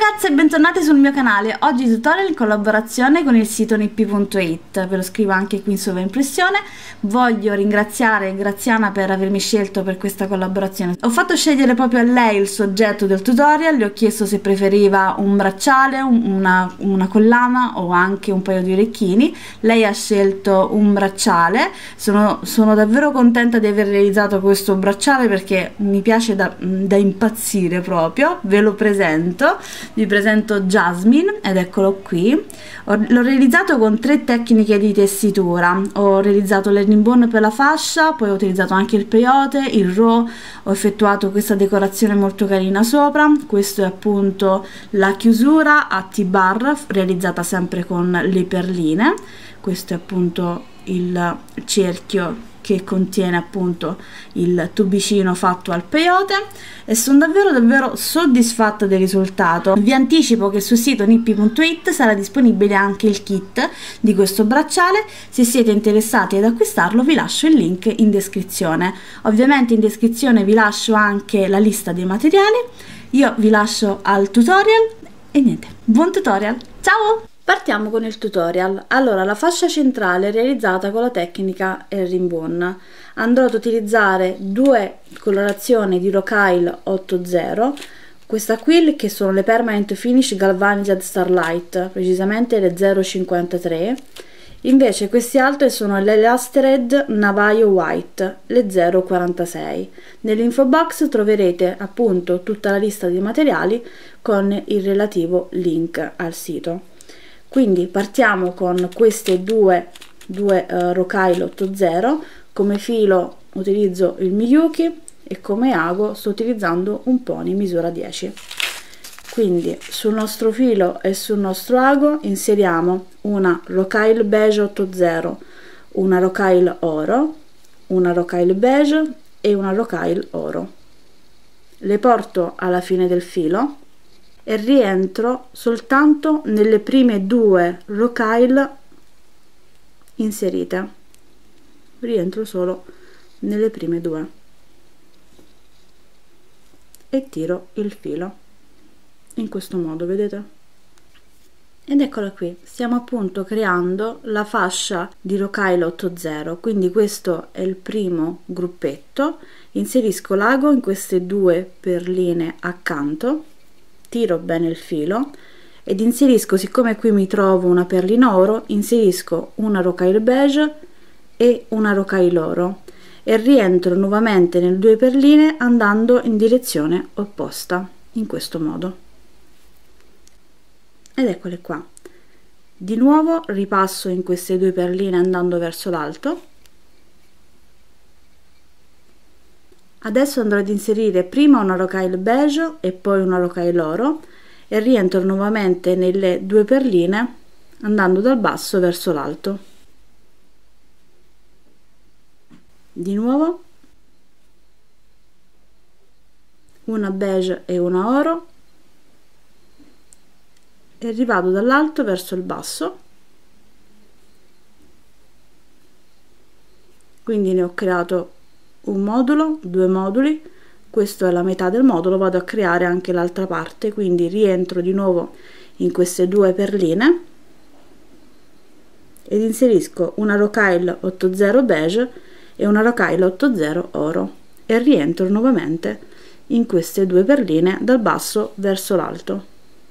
ragazze e bentornate sul mio canale. Oggi tutorial in collaborazione con il sito nippi.it, ve lo scrivo anche qui in sovraimpressione. Voglio ringraziare Graziana per avermi scelto per questa collaborazione. Ho fatto scegliere proprio a lei il soggetto del tutorial, le ho chiesto se preferiva un bracciale, una collana o anche un paio di orecchini. Lei ha scelto un bracciale. Sono davvero contenta di aver realizzato questo bracciale perché mi piace da impazzire proprio. Ve lo presento. Vi presento Jasmine ed eccolo qui. L'ho realizzato con 3 tecniche di tessitura. Ho realizzato l'herringbone per la fascia, poi ho utilizzato anche il peyote, il raw, ho effettuato questa decorazione molto carina sopra. Questo è appunto la chiusura a T-bar realizzata sempre con le perline. Questo è appunto il cerchio che contiene appunto il tubicino fatto al peyote e sono davvero soddisfatta del risultato. Vi anticipo che sul sito nippi.it sarà disponibile anche il kit di questo bracciale. Se siete interessati ad acquistarlo vi lascio il link in descrizione. Ovviamente in descrizione vi lascio anche la lista dei materiali. Io vi lascio al tutorial e niente, buon tutorial, ciao! Partiamo con il tutorial. Allora, la fascia centrale è realizzata con la tecnica herringbone. Andrò ad utilizzare 2 colorazioni di Rockwell 80, questa qui che sono le Permanent Finish Galvanized Starlight, precisamente le 053. Invece queste altre sono le Elastered Navajo White, le 046. Nell'info box troverete appunto tutta la lista dei materiali con il relativo link al sito. Quindi partiamo con queste due Rockwell 80. Come filo utilizzo il Miyuki e come ago sto utilizzando un pony misura 10. Quindi sul nostro filo e sul nostro ago inseriamo una Rockwell beige 80, una Rockwell oro, una Rockwell beige e una Rockwell oro. Le porto alla fine del filo e rientro soltanto nelle prime 2 Rockwell inserite. Rientro solo nelle prime 2 e tiro il filo in questo modo, vedete? Ed eccola qui, stiamo appunto creando la fascia di Rockwell 80. Quindi questo è il primo gruppetto. Inserisco l'ago in queste 2 perline accanto, tiro bene il filo ed inserisco, siccome qui mi trovo una perlina oro, inserisco una Rockwell beige e una Rockwell oro e rientro nuovamente nelle 2 perline andando in direzione opposta in questo modo. Ed eccole qua. Di nuovo ripasso in queste 2 perline andando verso l'alto. Adesso andrò ad inserire prima una Rockwell beige e poi una Rockwell oro e rientro nuovamente nelle 2 perline andando dal basso verso l'alto. Di nuovo una beige e una oro e rivado dall'alto verso il basso. Quindi ne ho creato un modulo, 2 moduli, questo è la metà del modulo, vado a creare anche l'altra parte, quindi rientro di nuovo in queste 2 perline ed inserisco una Rockwell 80 beige e una Rockwell 80 oro e rientro nuovamente in queste 2 perline dal basso verso l'alto.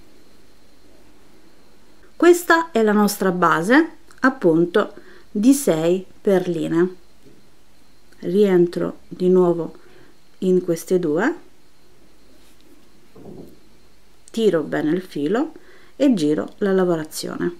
Questa è la nostra base appunto di 6 perline. Rientro di nuovo in queste 2, tiro bene il filo e giro la lavorazione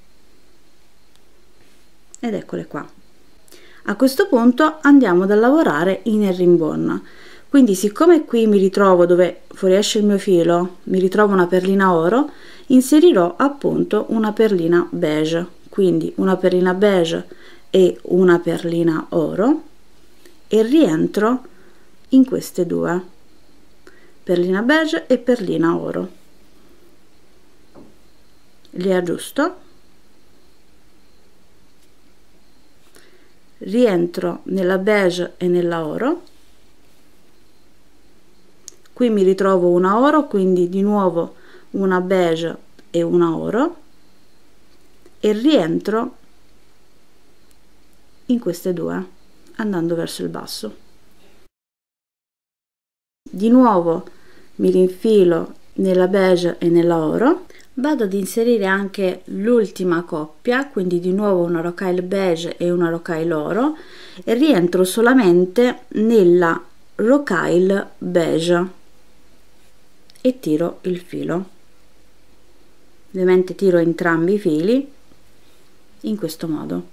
ed eccole qua. A questo punto andiamo a lavorare in herringbone. Quindi siccome qui mi ritrovo dove fuoriesce il mio filo, mi ritrovo una perlina oro, inserirò appunto una perlina beige, quindi una perlina beige e una perlina oro e rientro in queste 2 perlina beige e perlina oro, le aggiusto, rientro nella beige e nella oro, qui mi ritrovo una oro, quindi di nuovo una beige e una oro e rientro in queste due andando verso il basso. Di nuovo mi rinfilo nella beige e nella oro, vado ad inserire anche l'ultima coppia, quindi di nuovo una rocaille beige e una rocaille oro, e rientro solamente nella rocaille beige e tiro il filo. Ovviamente tiro entrambi i fili in questo modo.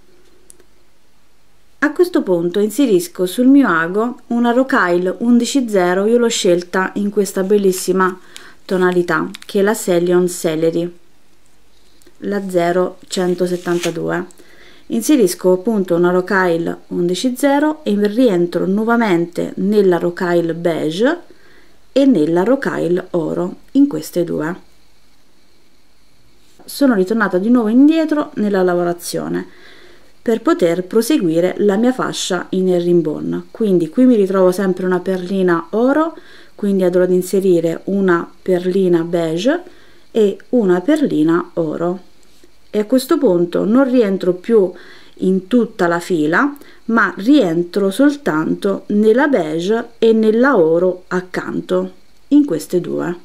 A questo punto inserisco sul mio ago una rocaille 11.0, io l'ho scelta in questa bellissima tonalità che è la Selion Celery, la 0172. Inserisco appunto una rocaille 11.0 e rientro nuovamente nella rocaille beige e nella rocaille oro in queste due. Sono ritornata di nuovo indietro nella lavorazione per poter proseguire la mia fascia in herringbone. Quindi qui mi ritrovo sempre una perlina oro, quindi andrò ad inserire una perlina beige e una perlina oro, e a questo punto non rientro più in tutta la fila, ma rientro soltanto nella beige e nella oro accanto in queste due.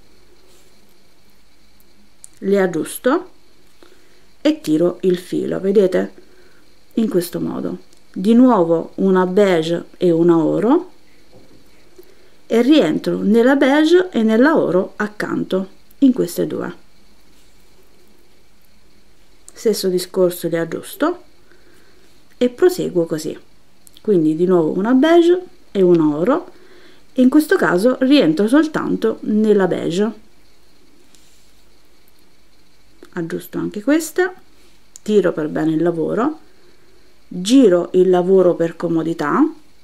Le aggiusto e tiro il filo, vedete, in questo modo. Di nuovo una beige e una oro e rientro nella beige e nella oro accanto in queste due. Stesso discorso, le aggiusto e proseguo così. Quindi di nuovo una beige e una oro, e in questo caso rientro soltanto nella beige. Aggiusto anche questa, tiro per bene il lavoro, giro il lavoro per comodità.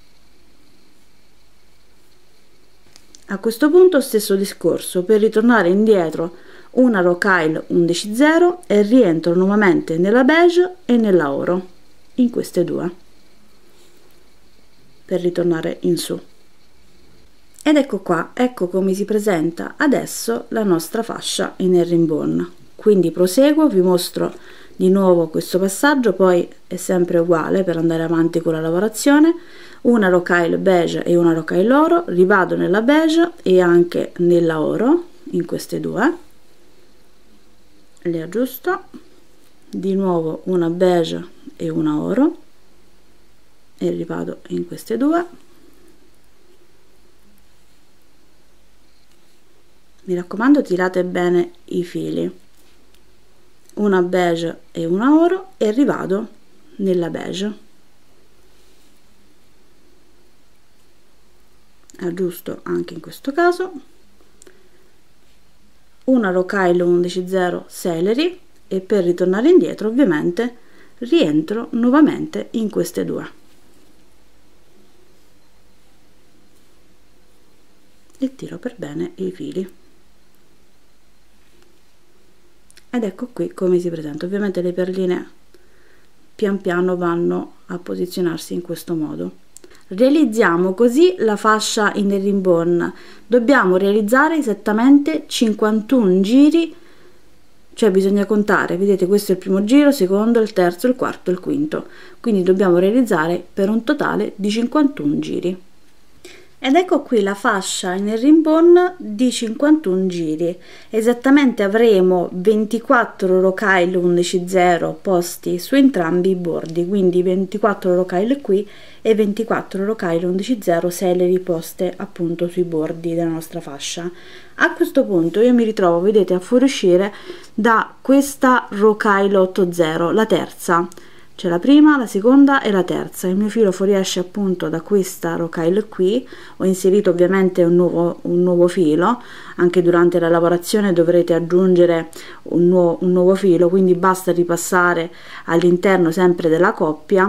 A questo punto stesso discorso, per ritornare indietro una rocaille 11.0 e rientro nuovamente nella beige e nella oro in queste due per ritornare in su. Ed ecco qua, ecco come si presenta adesso la nostra fascia in herringbone. Quindi proseguo, vi mostro di nuovo questo passaggio, poi è sempre uguale per andare avanti con la lavorazione. Una rocaille beige e una rocaille oro, rivado nella beige e anche nella oro in queste due, le aggiusto, di nuovo una beige e una oro e rivado in queste due. Mi raccomando, tirate bene i fili, una beige e una oro e rivado nella beige, aggiusto anche in questo caso, una rocaille 11.0 Celery e per ritornare indietro ovviamente rientro nuovamente in queste due e tiro per bene i fili. Ed ecco qui come si presenta. Ovviamente le perline pian piano vanno a posizionarsi in questo modo. Realizziamo così la fascia in herringbone. Dobbiamo realizzare esattamente 51 giri, cioè bisogna contare, vedete, questo è il primo giro, il secondo, il terzo, il quarto, il quinto, quindi dobbiamo realizzare per un totale di 51 giri. Ed ecco qui la fascia in herringbone di 51 giri. Esattamente avremo 24 rocaille 11.0 posti su entrambi i bordi, quindi 24 rocaille qui e 24 rocaille 11.0 Celery poste appunto sui bordi della nostra fascia. A questo punto io mi ritrovo, vedete, a fuoriuscire da questa rocaille 80, la terza. C'è la prima, la seconda e la terza. Il mio filo fuoriesce appunto da questa rocaille qui. Ho inserito ovviamente un nuovo filo, anche durante la lavorazione dovrete aggiungere un nuovo filo, quindi basta ripassare all'interno sempre della coppia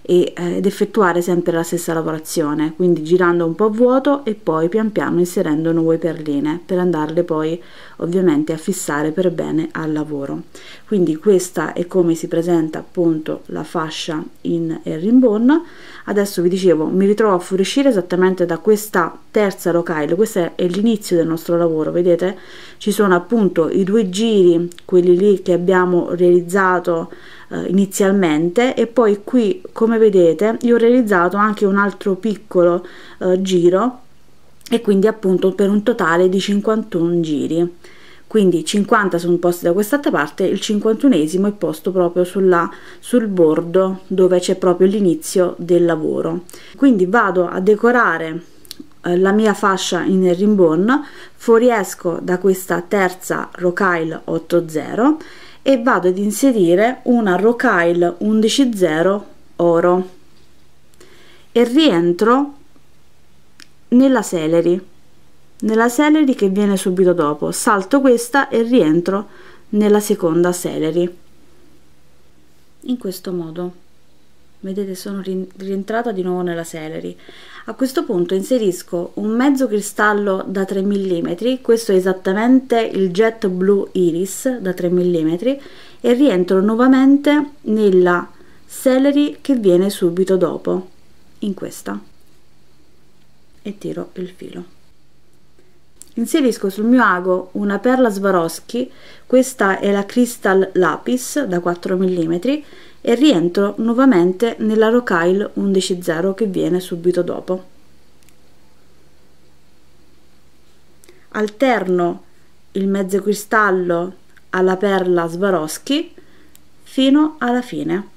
ed effettuare sempre la stessa lavorazione, quindi girando un po' a vuoto e poi pian piano inserendo nuove perline per andarle poi ovviamente a fissare per bene al lavoro. Quindi questa è come si presenta appunto la fascia in herringbone. Adesso vi dicevo, mi ritrovo a fuoriuscire esattamente da questa terza rocaille. Questo è l'inizio del nostro lavoro, vedete? Ci sono appunto i due giri, quelli lì che abbiamo realizzato inizialmente, e poi qui, come vedete, io ho realizzato anche un altro piccolo giro, e quindi appunto per un totale di 51 giri. Quindi 50 sono posti da quest'altra parte, il 51esimo è posto proprio sul bordo dove c'è proprio l'inizio del lavoro. Quindi vado a decorare la mia fascia in herringbone, fuoriesco da questa terza rocaille 8/0 e vado ad inserire una rocaille 11/0 oro e rientro nella celery che viene subito dopo. Salto questa e rientro nella seconda celery in questo modo. Vedete, sono rientrata di nuovo nella celery. A questo punto inserisco un mezzo cristallo da 3 mm, questo è esattamente il jet blu iris da 3 mm, e rientro nuovamente nella celery che viene subito dopo, in questa, e tiro il filo. Inserisco sul mio ago una perla Swarovski, questa è la Crystal Lapis da 4 mm, e rientro nuovamente nella rocaille 11/0 che viene subito dopo. Alterno il mezzo cristallo alla perla Swarovski fino alla fine.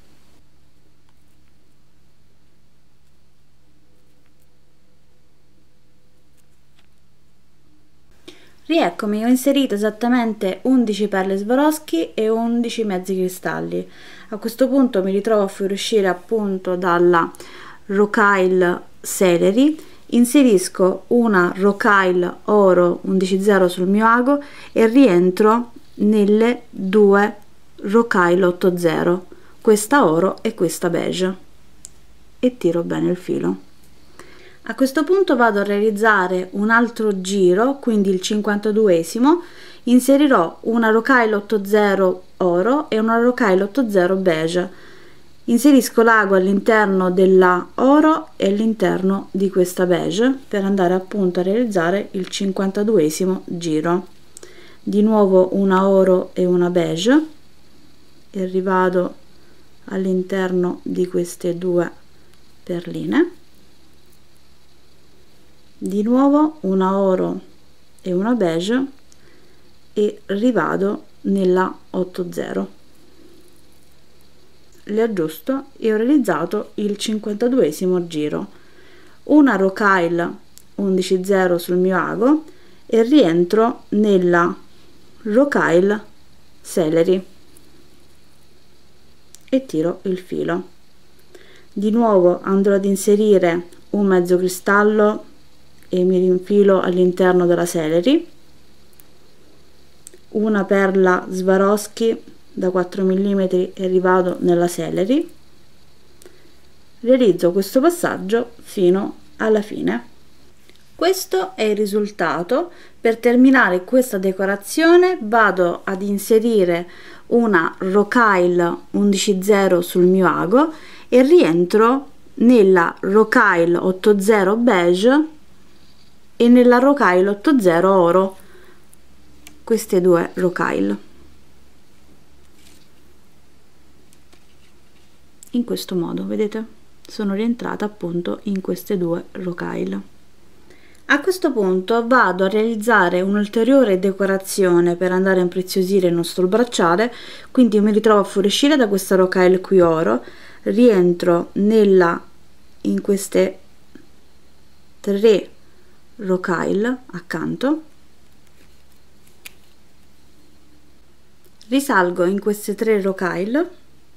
Rieccomi, ho inserito esattamente 11 perle Swarovski e 11 mezzi cristalli. A questo punto mi ritrovo a fuoriuscire appunto dalla rocaille celery, inserisco una rocaille oro 11/0 sul mio ago e rientro nelle due rocaille 8/0, questa oro e questa beige, e tiro bene il filo. A questo punto vado a realizzare un altro giro, quindi il 52esimo, inserirò una rocaille 8/0 oro e una rocaille 8/0 beige. Inserisco l'ago all'interno della oro e all'interno di questa beige per andare appunto a realizzare il 52esimo giro. Di nuovo una oro e una beige e rivado all'interno di queste due perline. Di nuovo una oro e una beige e rivado nella 8/0, le aggiusto e ho realizzato il 52esimo giro. Una rocaille 11/0 sul mio ago e rientro nella rocaille celery e tiro il filo. Di nuovo andrò ad inserire un mezzo cristallo e mi rinfilo all'interno della celery, una perla Swarovski da 4 mm e rivado nella celery, realizzo questo passaggio fino alla fine. Questo è il risultato. Per terminare questa decorazione vado ad inserire una rocaille 11/0 sul mio ago e rientro nella rocaille 8/0 beige e nella rocaille 8/0 oro, queste due rocaille, in questo modo. Vedete, sono rientrata appunto in queste due rocaille. A questo punto vado a realizzare un'ulteriore decorazione per andare a impreziosire il nostro bracciale, quindi mi ritrovo a fuoriuscire da questa rocaille qui oro, rientro in queste tre rocaille accanto, risalgo in queste tre rocaille,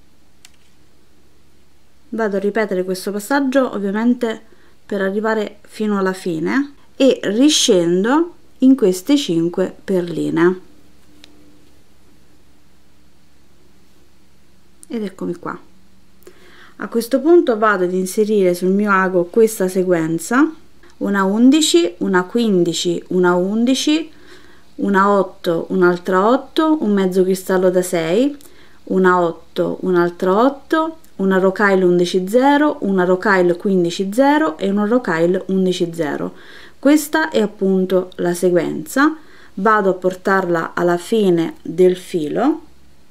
vado a ripetere questo passaggio ovviamente per arrivare fino alla fine e riscendo in queste 5 perline, ed eccomi qua. A questo punto vado ad inserire sul mio ago questa sequenza: una 11, una 15, una 11, una 8, un'altra 8, un mezzo cristallo da 6, una 8, un'altra 8, una rocaille 11,0, una rocaille 15,0 e una rocaille 11,0. Questa è appunto la sequenza. Vado a portarla alla fine del filo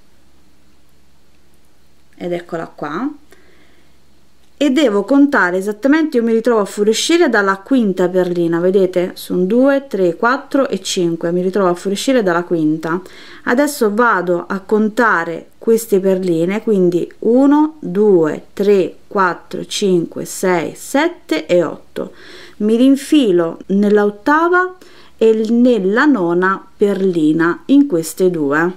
ed eccola qua, e devo contare esattamente. Io mi ritrovo a fuoriuscire dalla quinta perlina, vedete, sono 2, 3, 4 e 5, mi ritrovo a fuoriuscire dalla quinta. Adesso vado a contare queste perline, quindi 1, 2, 3, 4, 5, 6, 7 e 8. Mi rinfilo nella ottava e nella nona perlina in queste due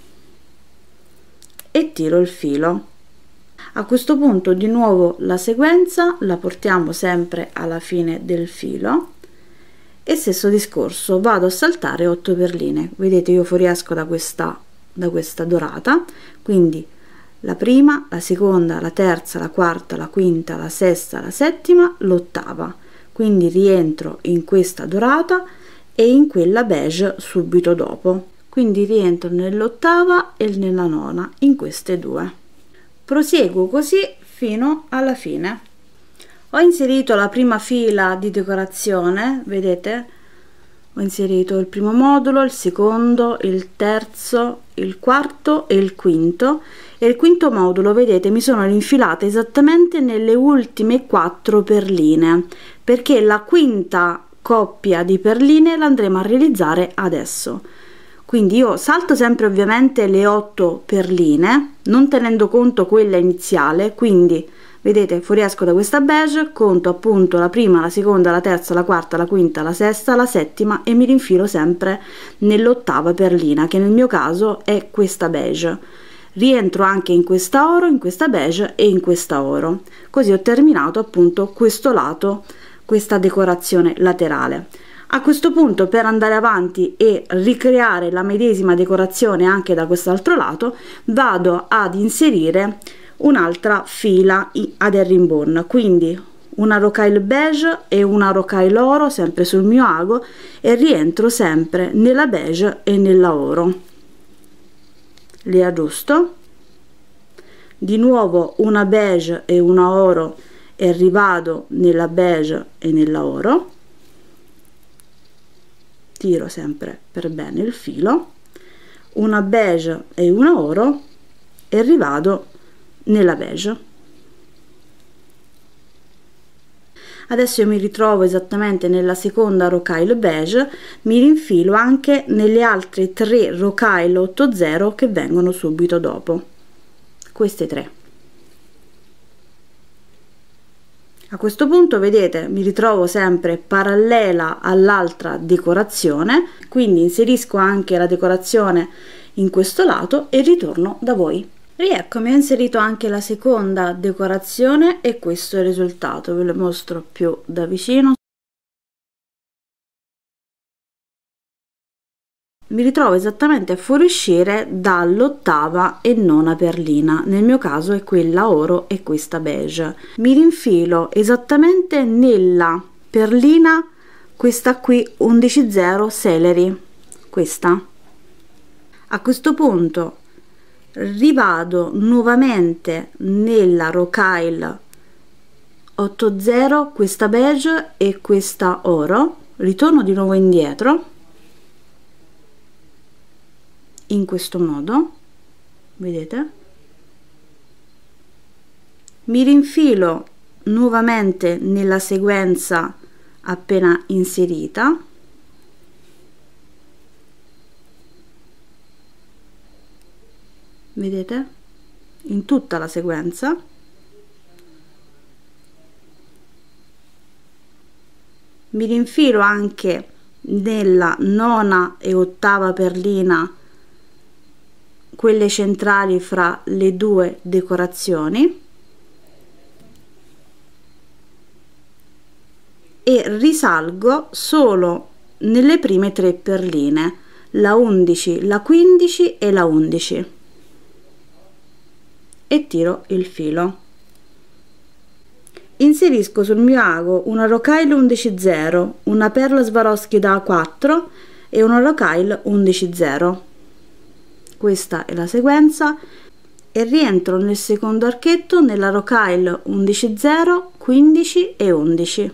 e tiro il filo. A questo punto di nuovo la sequenza la portiamo sempre alla fine del filo e stesso discorso, vado a saltare 8 perline. Vedete, io fuoriesco da questa dorata, quindi la prima, la seconda, la terza, la quarta, la quinta, la sesta, la settima, l'ottava, quindi rientro in questa dorata e in quella beige subito dopo, quindi rientro nell'ottava e nella nona in queste due. Proseguo così fino alla fine. Ho inserito la prima fila di decorazione, vedete, ho inserito il primo modulo, il secondo, il terzo, il quarto e il quinto, e il quinto modulo, vedete, mi sono rinfilata esattamente nelle ultime 4 perline, perché la quinta coppia di perline l'andremo a realizzare adesso. Quindi io salto sempre ovviamente le 8 perline, non tenendo conto quella iniziale, quindi vedete, fuoriesco da questa beige, conto appunto la prima, la seconda, la terza, la quarta, la quinta, la sesta, la settima e mi rinfilo sempre nell'ottava perlina, che nel mio caso è questa beige. Rientro anche in questa oro, in questa beige e in questa oro. Così ho terminato appunto questo lato, questa decorazione laterale. A questo punto, per andare avanti e ricreare la medesima decorazione anche da quest'altro lato, vado ad inserire un'altra fila ad herringbone, quindi una rocaille beige e una rocaille oro sempre sul mio ago, e rientro sempre nella beige e nella oro. Le aggiusto, di nuovo una beige e una oro e rivado nella beige e nella oro, tiro sempre per bene il filo, una beige e una oro e rivado nella beige. Adesso io mi ritrovo esattamente nella seconda rocaille beige, mi rinfilo anche nelle altre 3 rocaille 80 che vengono subito dopo, queste 3. A questo punto, vedete, mi ritrovo sempre parallela all'altra decorazione, quindi inserisco anche la decorazione in questo lato e ritorno da voi. Rieccomi, ho inserito anche la seconda decorazione e questo è il risultato, ve lo mostro più da vicino. Mi ritrovo esattamente a fuoriuscire dall'ottava e nona perlina, nel mio caso è quella oro e questa beige. Mi rinfilo esattamente nella perlina, questa qui 11,0 celery, questa. A questo punto rivado nuovamente nella rocaille 80, questa beige e questa oro, ritorno di nuovo indietro in questo modo, vedete, mi rinfilo nuovamente nella sequenza appena inserita, vedete, in tutta la sequenza, mi rinfilo anche nella nona e ottava perlina, quelle centrali fra le due decorazioni, e risalgo solo nelle prime 3 perline, la 11, la 15 e la 11, e tiro il filo. Inserisco sul mio ago una rocaille 11,0, una perla Swarovski da 4 e una rocaille 11,0. Questa è la sequenza, e rientro nel secondo archetto nella rocaille 11,0, 15 e 11.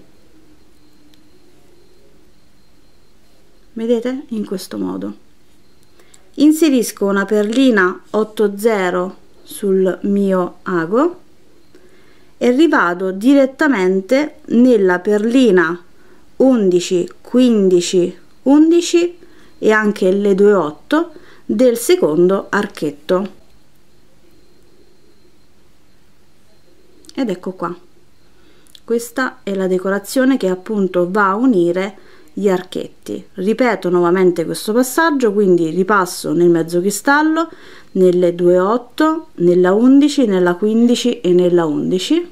Vedete? In questo modo. Inserisco una perlina 8,0 sul mio ago e rivado direttamente nella perlina 11, 15, 11 e anche le 2,8 del secondo archetto. Ed ecco qua. Questa è la decorazione che appunto va a unire gli archetti. Ripeto nuovamente questo passaggio, quindi ripasso nel mezzo cristallo, nelle 2,8, nella 11, nella 15 e nella 11.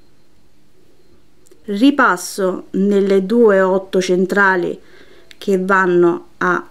Ripasso nelle 2,8 centrali che vanno a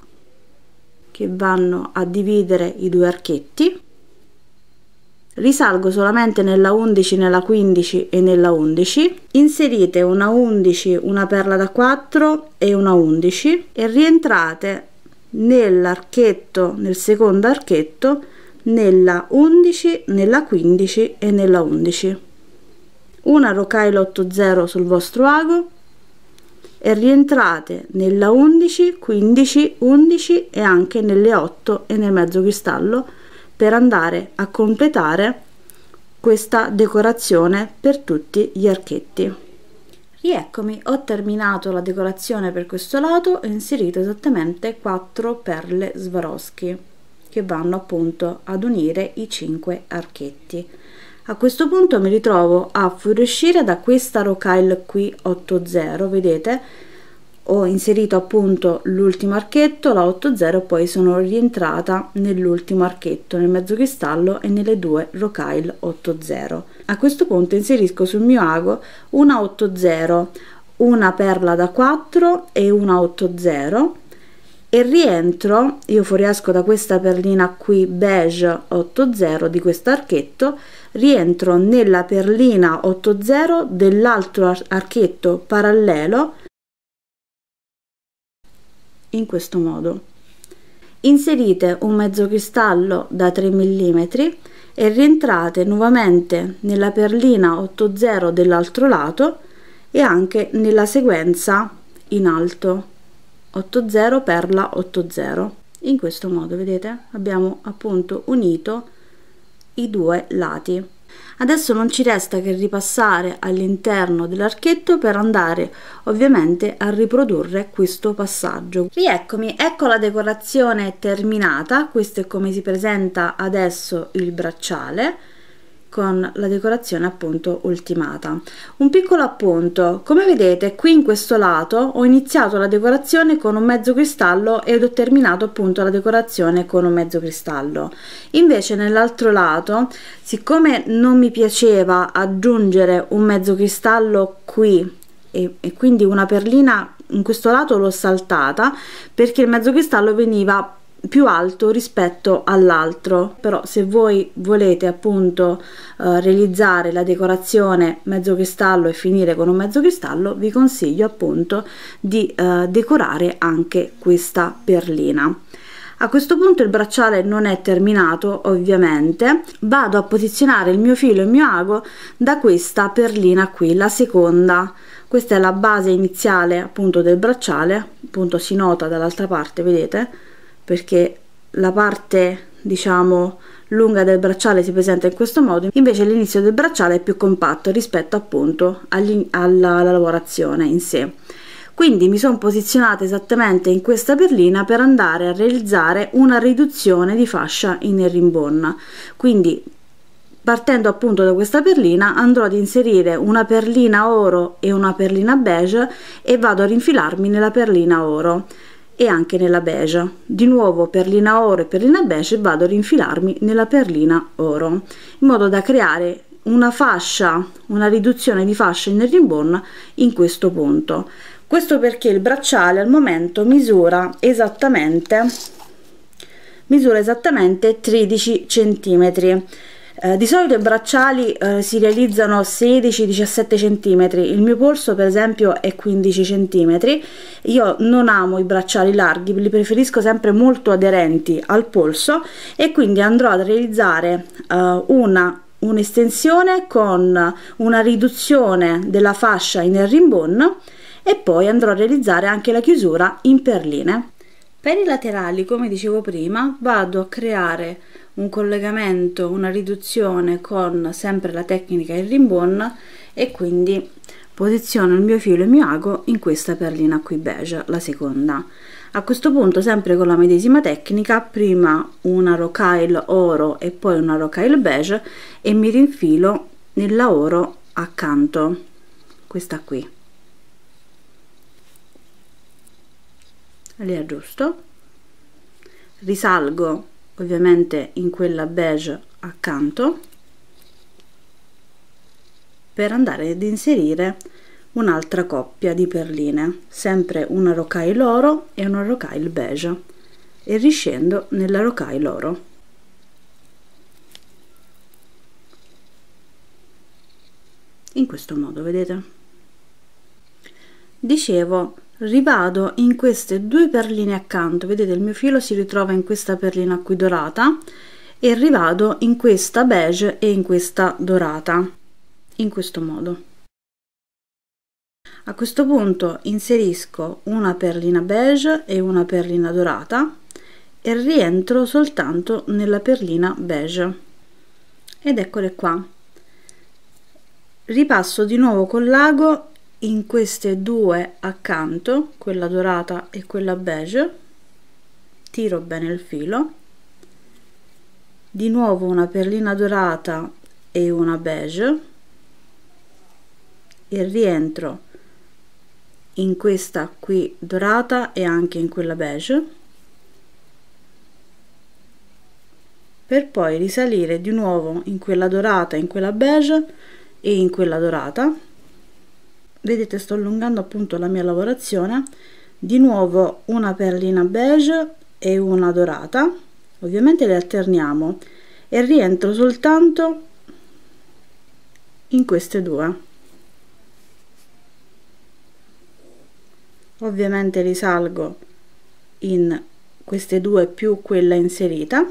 dividere i due archetti. Risalgo solamente nella 11, nella 15 e nella 11. Inserite una 11, una perla da 4 e una 11 e rientrate nell'archetto, nel secondo archetto, nella 11, nella 15 e nella 11. Una rocaille 8,0 sul vostro ago e rientrate nella 11, 15, 11 e anche nelle 8 e nel mezzo cristallo per andare a completare questa decorazione per tutti gli archetti. Rieccomi, ho terminato la decorazione per questo lato e ho inserito esattamente 4 perle Swarovski che vanno appunto ad unire i 5 archetti. A questo punto mi ritrovo a fuoriuscire da questa rocaille qui 8,0, vedete? Ho inserito appunto l'ultimo archetto, la 8,0, e poi sono rientrata nell'ultimo archetto, nel mezzo cristallo e nelle due rocaille 8,0. A questo punto inserisco sul mio ago una 8,0, una perla da 4 e una 8,0 e rientro, io fuoriesco da questa perlina qui beige 8,0 di questo archetto, rientro nella perlina 8,0 dell'altro archetto parallelo in questo modo. Inserite un mezzo cristallo da 3 mm e rientrate nuovamente nella perlina 8,0 dell'altro lato e anche nella sequenza in alto 8,0 perla 8,0. In questo modo, vedete, abbiamo appunto unito i due lati. Adesso non ci resta che ripassare all'interno dell'archetto per andare ovviamente a riprodurre questo passaggio. Rieccomi, ecco la decorazione terminata. Questo è come si presenta adesso il bracciale con la decorazione appunto ultimata. Un piccolo appunto: come vedete qui in questo lato ho iniziato la decorazione con un mezzo cristallo ed ho terminato appunto la decorazione con un mezzo cristallo. Invece nell'altro lato, siccome non mi piaceva aggiungere un mezzo cristallo qui e quindi una perlina in questo lato l'ho saltata perché il mezzo cristallo veniva più alto rispetto all'altro, però se voi volete appunto realizzare la decorazione mezzo cristallo e finire con un mezzo cristallo, vi consiglio appunto di decorare anche questa perlina. A questo punto il bracciale non è terminato, ovviamente vado a posizionare il mio filo e il mio ago da questa perlina qui, la seconda. Questa è la base iniziale appunto del bracciale, appunto si nota dall'altra parte, vedete, perché la parte diciamo lunga del bracciale si presenta in questo modo, invece l'inizio del bracciale è più compatto rispetto appunto alla lavorazione in sé. Quindi mi sono posizionata esattamente in questa perlina per andare a realizzare una riduzione di fascia in herringbone. Quindi partendo appunto da questa perlina andrò ad inserire una perlina oro e una perlina beige e vado a rinfilarmi nella perlina oro e anche nella beige. Di nuovo perlina oro e perlina beige e vado a rinfilarmi nella perlina oro, in modo da creare una fascia, una riduzione di fascia in herringbone in questo punto. Questo perché il bracciale al momento misura esattamente 13 centimetri. Di solito i bracciali si realizzano 16-17 cm, il mio polso per esempio è 15 cm. Io non amo i bracciali larghi, li preferisco sempre molto aderenti al polso, e quindi andrò a realizzare un'estensione con una riduzione della fascia in herringbone, e poi andrò a realizzare anche la chiusura in perline. Per i laterali, come dicevo prima, vado a creare un collegamento, una riduzione con sempre la tecnica herringbone, e quindi posiziono il mio filo e il mio ago in questa perlina qui beige, la seconda. A questo punto, sempre con la medesima tecnica, prima una rocaille oro e poi una rocaille beige, e mi rinfilo nella oro accanto, questa qui, li aggiusto, risalgo ovviamente in quella beige accanto per andare ad inserire un'altra coppia di perline, sempre una rocaille oro e una rocaille beige, e riscendo nella rocaille oro. In questo modo, vedete? Dicevo, rivado in queste due perline accanto, vedete il mio filo si ritrova in questa perlina qui dorata, e rivado in questa beige e in questa dorata, in questo modo. A questo punto inserisco una perlina beige e una perlina dorata e rientro soltanto nella perlina beige, ed eccole qua. Ripasso di nuovo con l'ago in queste due accanto, quella dorata e quella beige, tiro bene il filo, di nuovo una perlina dorata e una beige, e rientro in questa qui dorata e anche in quella beige, per poi risalire di nuovo in quella dorata, in quella beige e in quella dorata. Vedete, sto allungando appunto la mia lavorazione. Di nuovo una perlina beige e una dorata, ovviamente le alterniamo, e rientro soltanto in queste due. Ovviamente risalgo in queste due più quella inserita,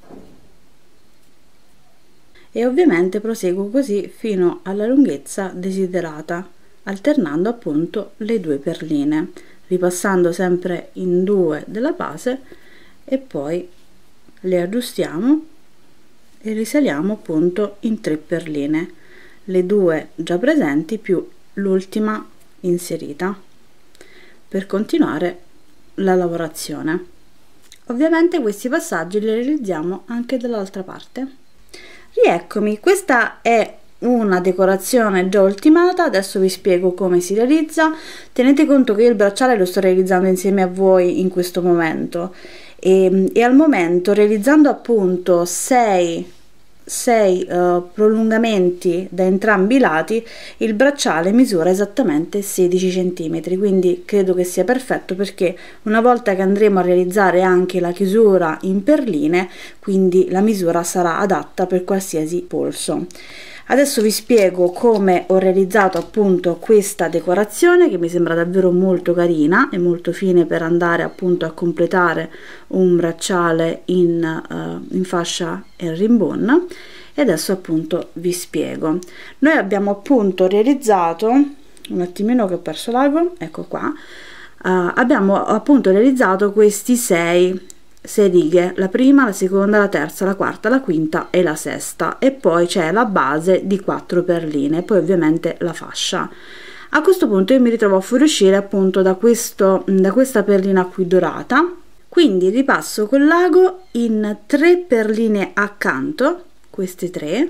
e ovviamente proseguo così fino alla lunghezza desiderata, alternando appunto le due perline, ripassando sempre in due della base, e poi le aggiustiamo e risaliamo appunto in 3 perline, le due già presenti più l'ultima inserita, per continuare la lavorazione. Ovviamente questi passaggi li realizziamo anche dall'altra parte. Rieccomi, questa è una decorazione già ultimata. Adesso vi spiego come si realizza. Tenete conto che io il bracciale lo sto realizzando insieme a voi in questo momento, e al momento, realizzando appunto 6 prolungamenti da entrambi i lati, il bracciale misura esattamente 16 cm, quindi credo che sia perfetto, perché una volta che andremo a realizzare anche la chiusura in perline, quindi la misura sarà adatta per qualsiasi polso. Adesso vi spiego come ho realizzato appunto questa decorazione, che mi sembra davvero molto carina e molto fine per andare appunto a completare un bracciale in fascia herringbone. E adesso appunto vi spiego. Noi abbiamo appunto realizzato, un attimino che ho perso l'ago, ecco qua, abbiamo appunto realizzato questi 6 righe, la prima, la seconda, la terza, la quarta, la quinta e la sesta, e poi c'è la base di 4 perline, poi ovviamente la fascia. A questo punto io mi ritrovo a fuoriuscire appunto da questa perlina qui dorata, quindi ripasso con l'ago in 3 perline accanto, queste 3,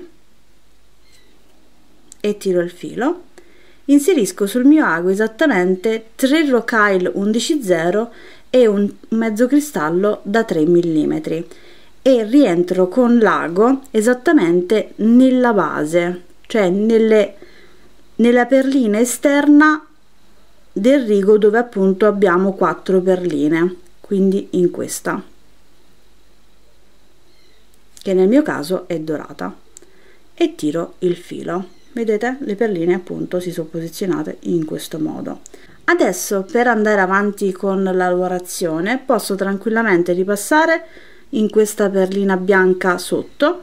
e tiro il filo, inserisco sul mio ago esattamente 3 rocaille 11/0 e un mezzo cristallo da 3 mm, e rientro con l'ago esattamente nella base, cioè nella perlina esterna del rigo dove appunto abbiamo 4 perline, quindi in questa, che nel mio caso è dorata. e tiro il filo. Vedete, le perline appunto si sono posizionate in questo modo. Adesso, per andare avanti con la lavorazione, posso tranquillamente ripassare in questa perlina bianca sotto,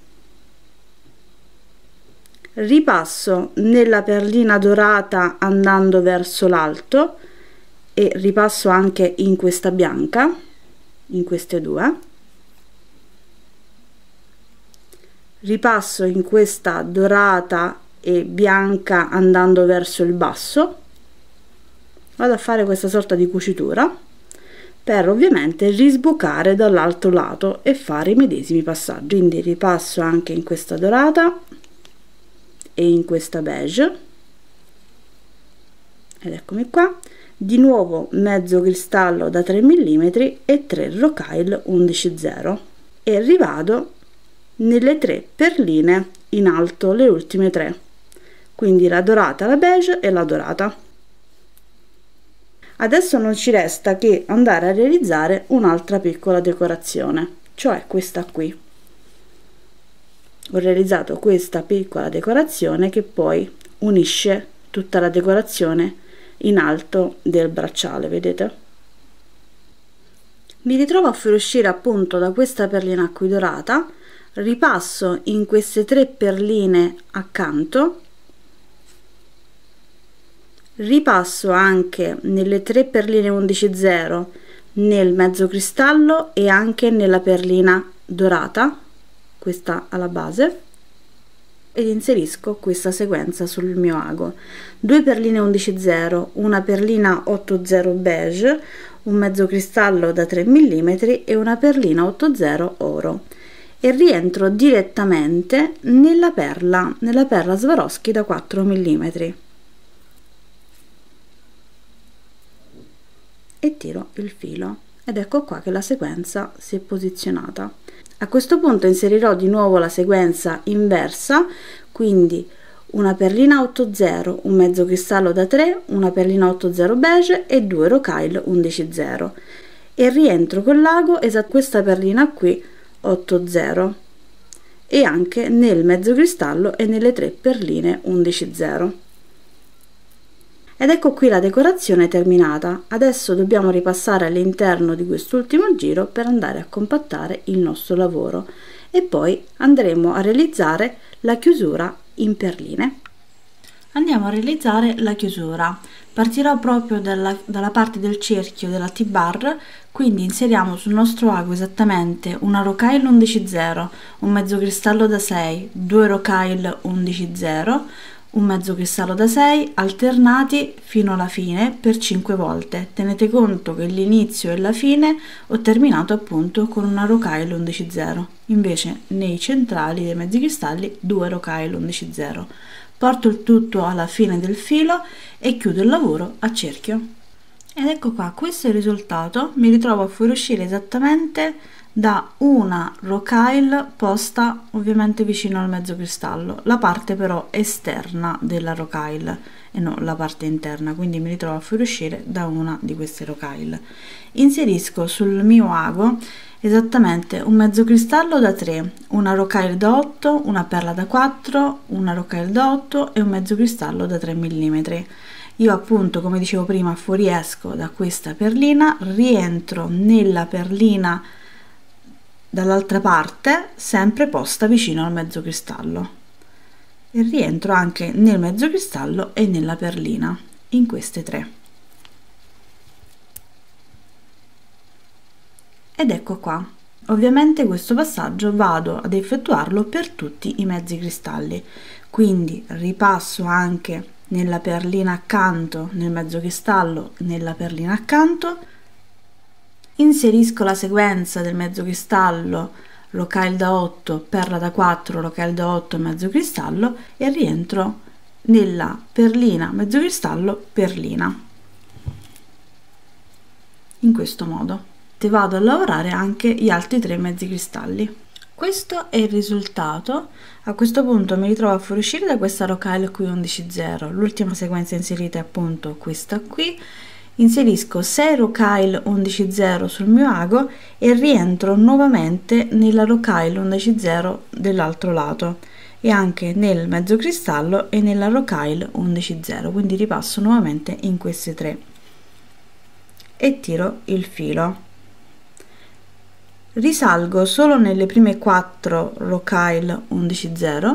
ripasso nella perlina dorata andando verso l'alto e ripasso anche in questa bianca, in queste due, ripasso in questa dorata e bianca andando verso il basso, vado a fare questa sorta di cucitura per ovviamente risbucare dall'altro lato e fare i medesimi passaggi. Quindi ripasso anche in questa dorata e in questa beige, ed eccomi qua, di nuovo mezzo cristallo da 3 mm e 3 rocaille 11,0 e rivado nelle 3 perline in alto, le ultime 3, quindi la dorata, la beige e la dorata. Adesso non ci resta che andare a realizzare un'altra piccola decorazione, cioè questa qui. Ho realizzato questa piccola decorazione che poi unisce tutta la decorazione in alto del bracciale, vedete? Mi ritrovo a fuoriuscire appunto da questa perlina qui dorata, ripasso in queste 3 perline accanto, ripasso anche nelle 3 perline 11,0 nel mezzo cristallo e anche nella perlina dorata, questa alla base, ed inserisco questa sequenza sul mio ago: 2 perline 11,0, una perlina 8,0 beige, un mezzo cristallo da 3 mm e una perlina 8,0 oro, e rientro direttamente nella perla Swarovski da 4 mm e tiro il filo, ed ecco qua che la sequenza si è posizionata. A questo punto inserirò di nuovo la sequenza inversa, quindi una perlina 8,0, un mezzo cristallo da 3, una perlina 8,0 beige e 2 rocaille 11,0, e rientro con l'ago questa perlina qui 8,0 e anche nel mezzo cristallo e nelle 3 perline 11,0. Ed ecco qui la decorazione terminata. Adesso dobbiamo ripassare all'interno di quest'ultimo giro per andare a compattare il nostro lavoro e poi andremo a realizzare la chiusura in perline. Andiamo a realizzare la chiusura. Partirò proprio dalla parte del cerchio della T-bar, quindi inseriamo sul nostro ago esattamente una rocaille 11,0, un mezzo cristallo da 6, 2 rocaille 11,0, un mezzo cristallo da 6 alternati fino alla fine per 5 volte. Tenete conto che l'inizio e la fine ho terminato appunto con una rocaille 11,0, invece nei centrali dei mezzi cristalli 2 rocaille 11,0. Porto il tutto alla fine del filo e chiudo il lavoro a cerchio. Ed ecco qua, questo è il risultato. Mi ritrovo a fuoriuscire esattamente da una rocaille posta ovviamente vicino al mezzo cristallo, la parte però esterna della rocaille e non la parte interna, quindi mi ritrovo a fuoriuscire da una di queste rocaille. Inserisco sul mio ago esattamente un mezzo cristallo da 3, una rocaille da 8, una perla da 4, una rocaille da 8 e un mezzo cristallo da 3 mm. Io appunto, come dicevo prima, fuoriesco da questa perlina, rientro nella perlina dall'altra parte, sempre posta vicino al mezzo cristallo, e rientro anche nel mezzo cristallo e nella perlina, in queste 3. Ed ecco qua. Ovviamente questo passaggio vado ad effettuarlo per tutti i mezzi cristalli, quindi ripasso anche nella perlina accanto, nel mezzo cristallo, nella perlina accanto, inserisco la sequenza del mezzo cristallo, rocaille da 8, perla da 4, rocaille da 8 mezzo cristallo, e rientro nella perlina mezzo cristallo perlina, in questo modo. E vado a lavorare anche gli altri 3 mezzi cristalli. Questo è il risultato. A questo punto mi ritrovo a fuoriuscire da questa rocaille qui 11,0, l'ultima sequenza inserita è appunto questa qui. Inserisco 6 rocaille 11,0 sul mio ago e rientro nuovamente nella rocaille 11,0 dell'altro lato, e anche nel mezzo cristallo e nella rocaille 11,0, quindi ripasso nuovamente in queste tre e tiro il filo. Risalgo solo nelle prime 4 rocaille 11,0,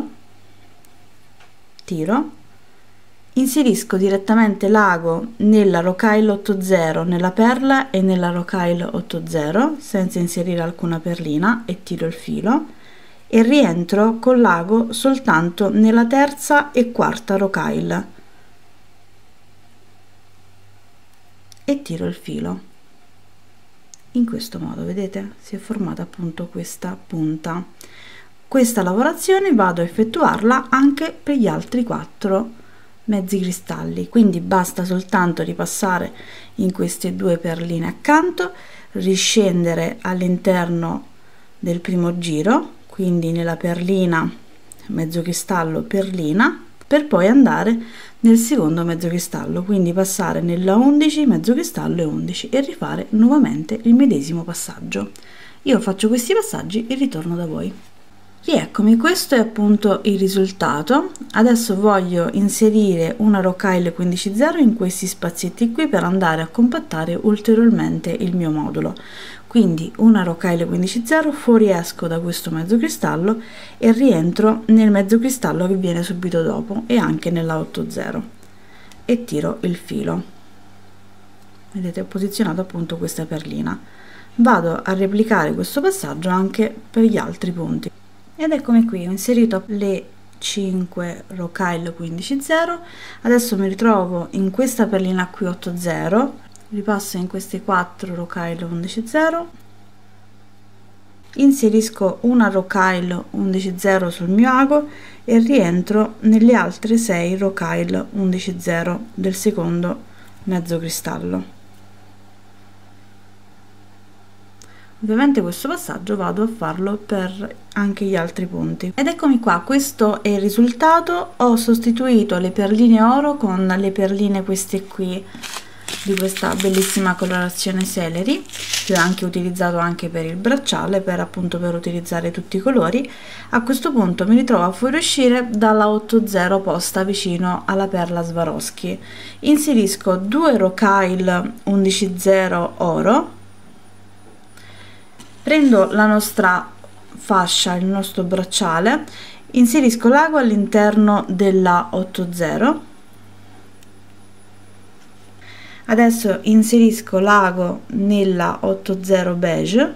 tiro, inserisco direttamente l'ago nella rocaille 8,0, nella perla e nella rocaille 8,0 senza inserire alcuna perlina e tiro il filo e rientro con l'ago soltanto nella terza e quarta rocaille e tiro il filo. In questo modo, vedete, si è formata appunto questa punta. Questa lavorazione vado a effettuarla anche per gli altri 4 mezzi cristalli, quindi basta soltanto ripassare in queste 2 perline accanto, riscendere all'interno del primo giro, quindi nella perlina mezzo cristallo perlina, per poi andare nel secondo mezzo cristallo, quindi passare nella 11 mezzo cristallo e 11 e rifare nuovamente il medesimo passaggio. Io faccio questi passaggi e ritorno da voi. Rieccomi, questo è appunto il risultato. Adesso voglio inserire una rocaille 15,0 in questi spazietti qui per andare a compattare ulteriormente il mio modulo. Quindi una rocaille 15,0, fuoriesco da questo mezzo cristallo e rientro nel mezzo cristallo che viene subito dopo e anche nella 8,0 e tiro il filo. Vedete, ho posizionato appunto questa perlina. Vado a replicare questo passaggio anche per gli altri punti. Ed eccomi qui, ho inserito le 5 rocaille 15,0, adesso mi ritrovo in questa perlina qui 8,0, ripasso in queste 4 rocaille 11,0, inserisco una rocaille 11,0 sul mio ago e rientro nelle altre 6 rocaille 11,0 del secondo mezzo cristallo. Ovviamente questo passaggio vado a farlo per anche gli altri punti. Ed eccomi qua, questo è il risultato. Ho sostituito le perline oro con le perline queste qui di questa bellissima colorazione celery, che ho anche utilizzato anche per il bracciale, per appunto per utilizzare tutti i colori. A questo punto mi ritrovo a fuoriuscire dalla 8,0 posta vicino alla perla Swarovski. Inserisco 2 rocaille 11,0 oro, prendo la nostra fascia, il nostro bracciale, inserisco l'ago all'interno della 8,0, adesso inserisco l'ago nella 8,0 beige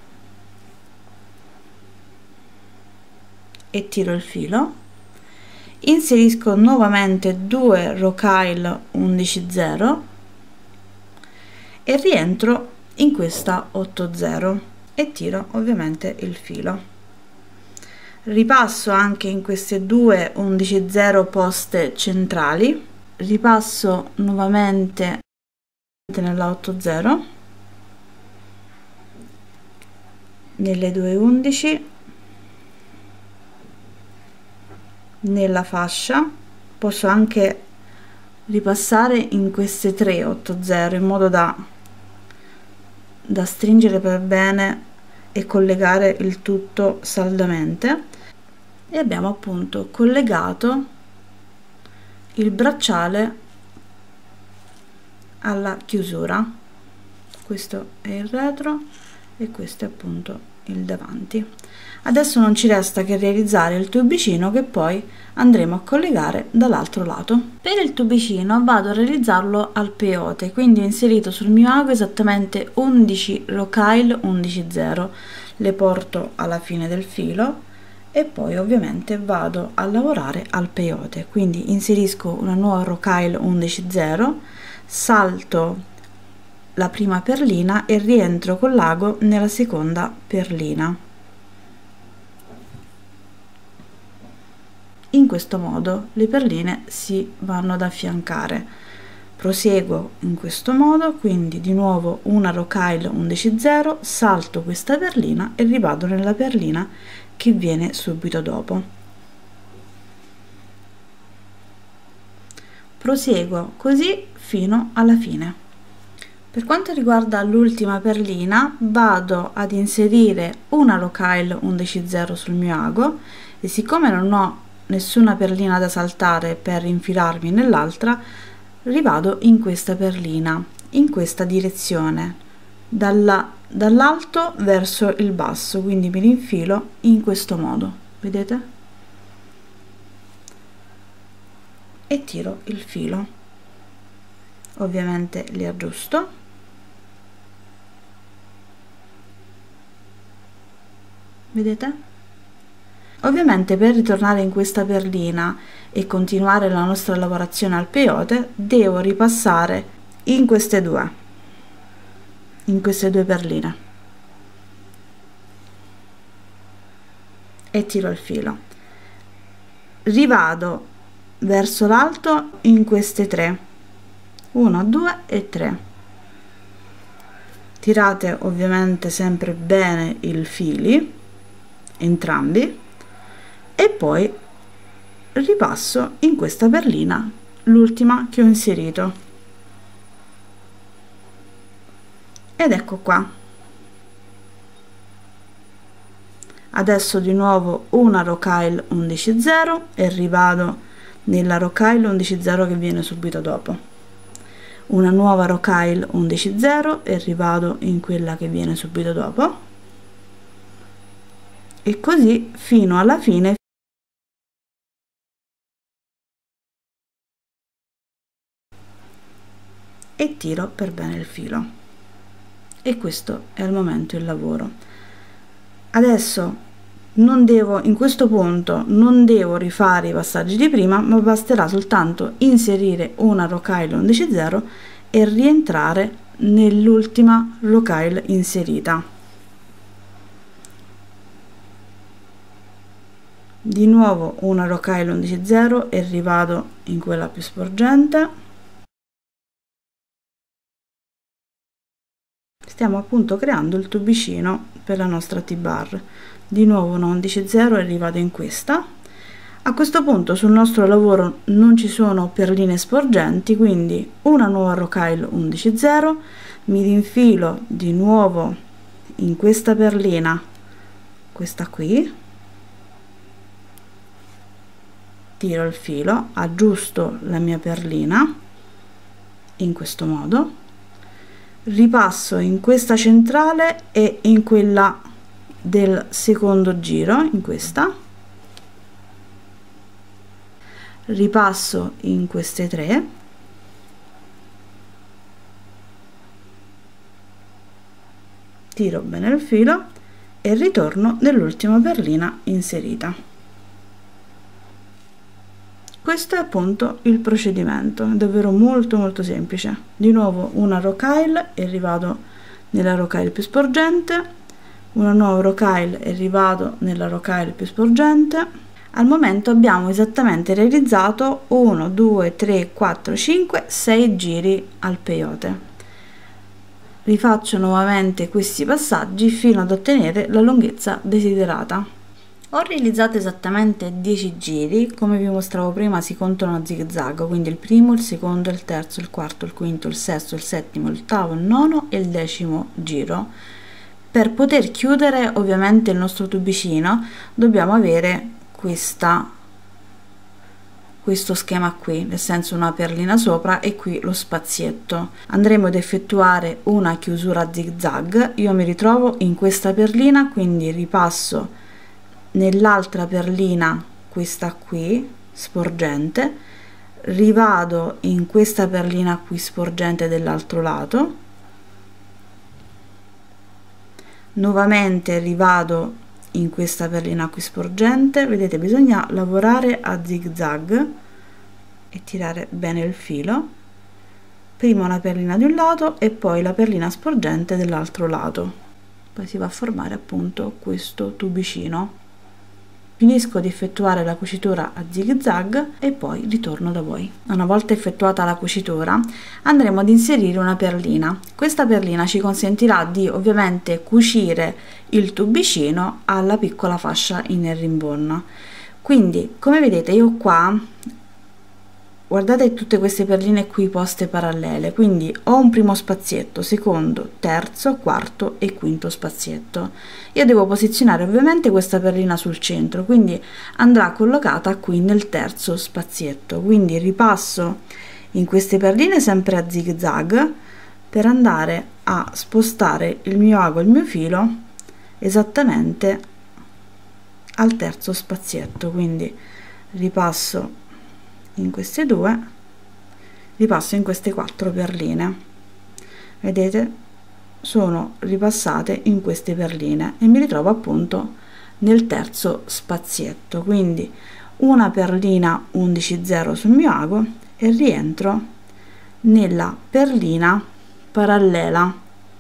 e tiro il filo, inserisco nuovamente 2 rocaille 11,0 e rientro in questa 8,0 e tiro ovviamente il filo. Ripasso anche in queste 2 11,0 poste centrali, ripasso nuovamente nella 8,0, nelle 2 11, nella fascia. Posso anche ripassare in queste 3 8,0 in modo da stringere per bene e collegare il tutto saldamente, e abbiamo appunto collegato il bracciale alla chiusura. Questo è il retro e questo è appunto il davanti. Adesso non ci resta che realizzare il tubicino che poi andremo a collegare dall'altro lato. Per il tubicino vado a realizzarlo al peyote, quindi ho inserito sul mio ago esattamente 11 rocaille 11,0, le porto alla fine del filo e poi ovviamente vado a lavorare al peyote, quindi inserisco una nuova rocaille 11,0, salto la prima perlina e rientro con l'ago nella seconda perlina. In questo modo le perline si vanno ad affiancare. Proseguo in questo modo, quindi di nuovo una rocaille 11,0, salto questa perlina e rivado nella perlina che viene subito dopo. Proseguo così fino alla fine. Per quanto riguarda l'ultima perlina, vado ad inserire una rocaille 11,0 sul mio ago e siccome non ho nessuna perlina da saltare per infilarmi nell'altra, rivado in questa perlina in questa direzione, dall'alto verso il basso, quindi mi rinfilo in questo modo, vedete, e tiro il filo. Ovviamente li aggiusto, vedete. Ovviamente per ritornare in questa perlina e continuare la nostra lavorazione al peyote devo ripassare in queste due perline e tiro il filo, rivado verso l'alto in queste 3, 1 2 e 3. Tirate ovviamente sempre bene i fili entrambi e poi ripasso in questa perlina, l'ultima che ho inserito, ed ecco qua. Adesso di nuovo una rocaille 11,0 e rivado nella rocaille 11,0 che viene subito dopo, una nuova rocaille 11,0 e rivado in quella che viene subito dopo, e così fino alla fine. E tiro per bene il filo, e questo è al momento il lavoro. Adesso non devo, in questo punto non devo rifare i passaggi di prima, ma basterà soltanto inserire una rocaille 11,0 e rientrare nell'ultima rocaille inserita. Di nuovo una rocaille 11,0 e rivado in quella più sporgente. Stiamo appunto creando il tubicino per la nostra T-bar. Di nuovo una 11,0 e rivado in questa. A questo punto sul nostro lavoro non ci sono perline sporgenti, quindi una nuova rocaille 11,0, mi rinfilo di nuovo in questa perlina, questa qui, tiro il filo, aggiusto la mia perlina in questo modo, ripasso in questa centrale e in quella del secondo giro, in questa, ripasso in queste 3, tiro bene il filo e ritorno nell'ultima perlina inserita. Questo è appunto il procedimento, è davvero molto semplice. Di nuovo una rocaille e rivado nella rocaille più sporgente, una nuova rocaille e rivado nella rocaille più sporgente. Al momento abbiamo esattamente realizzato 1 2 3 4 5 6 giri al peyote. Rifaccio nuovamente questi passaggi fino ad ottenere la lunghezza desiderata. Ho realizzato esattamente 10 giri, come vi mostravo prima si contano a zig zag, quindi il primo, il secondo, il terzo, il quarto, il quinto, il sesto, il settimo, l'ottavo, il nono e il 10° giro. Per poter chiudere ovviamente il nostro tubicino dobbiamo avere questo schema qui, nel senso una perlina sopra e qui lo spazietto. Andremo ad effettuare una chiusura a zig zag. Io mi ritrovo in questa perlina, quindi ripasso nell'altra perlina, questa qui sporgente, rivado in questa perlina qui sporgente dell'altro lato, nuovamente rivado in questa perlina qui sporgente. Vedete, bisogna lavorare a zig zag e tirare bene il filo, prima una perlina di un lato e poi la perlina sporgente dell'altro lato, poi si va a formare appunto questo tubicino. Finisco di effettuare la cucitura a zig zag e poi ritorno da voi. Una volta effettuata la cucitura andremo ad inserire una perlina. Questa perlina ci consentirà di ovviamente cucire il tubicino alla piccola fascia in herringbone. Quindi come vedete io qua guardate tutte queste perline qui poste parallele, quindi ho un primo spazietto, secondo, terzo, quarto e quinto spazietto. Io devo posizionare ovviamente questa perlina sul centro, quindi andrà collocata qui nel terzo spazietto, quindi ripasso in queste perline sempre a zig zag per andare a spostare il mio ago e il mio filo esattamente al terzo spazietto, quindi ripasso in queste due, ripasso in queste 4 perline, vedete, sono ripassate in queste perline e mi ritrovo appunto nel terzo spazietto, quindi una perlina 11,0 sul mio ago e rientro nella perlina parallela.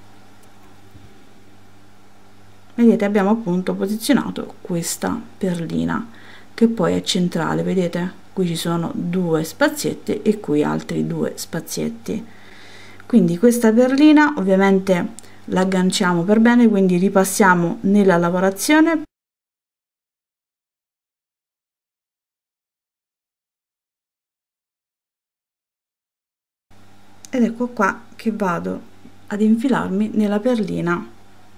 Vedete, abbiamo appunto posizionato questa perlina che poi è centrale, vedete? Qui ci sono 2 spazietti e qui altri 2 spazietti. Quindi questa perlina ovviamente l'agganciamo per bene, quindi ripassiamo nella lavorazione ed ecco qua che vado ad infilarmi nella perlina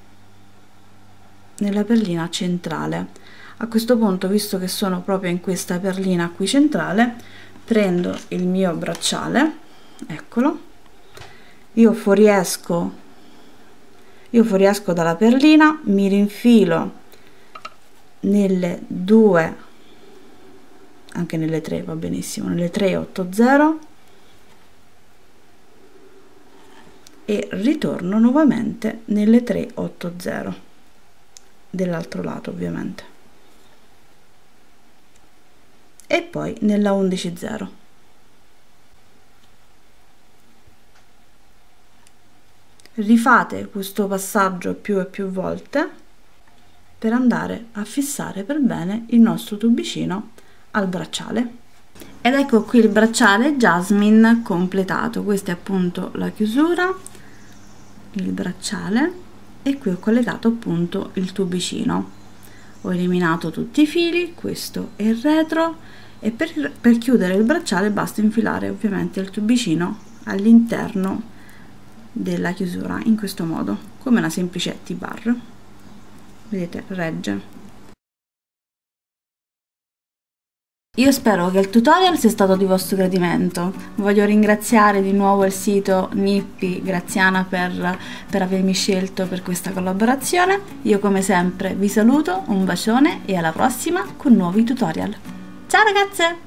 centrale. A questo punto, visto che sono proprio in questa perlina qui centrale, prendo il mio bracciale, eccolo, io fuoriesco dalla perlina, mi rinfilo nelle 2, anche nelle 3 va benissimo, nelle 3,80 e ritorno nuovamente nelle 3,80 dell'altro lato ovviamente, e poi nella 11,0. Rifate questo passaggio più e più volte per andare a fissare per bene il nostro tubicino al bracciale. Ed ecco qui il bracciale Jasmine completato. Questa è appunto la chiusura, il bracciale, e qui ho collegato appunto il tubicino. Ho eliminato tutti i fili, questo è il retro, e per chiudere il bracciale basta infilare ovviamente il tubicino all'interno della chiusura in questo modo, come una semplice T-bar. Vedete, regge. Io spero che il tutorial sia stato di vostro gradimento. Voglio ringraziare di nuovo il sito Nippi Graziana per avermi scelto per questa collaborazione. Io come sempre vi saluto, un bacione e alla prossima con nuovi tutorial. Ciao ragazze!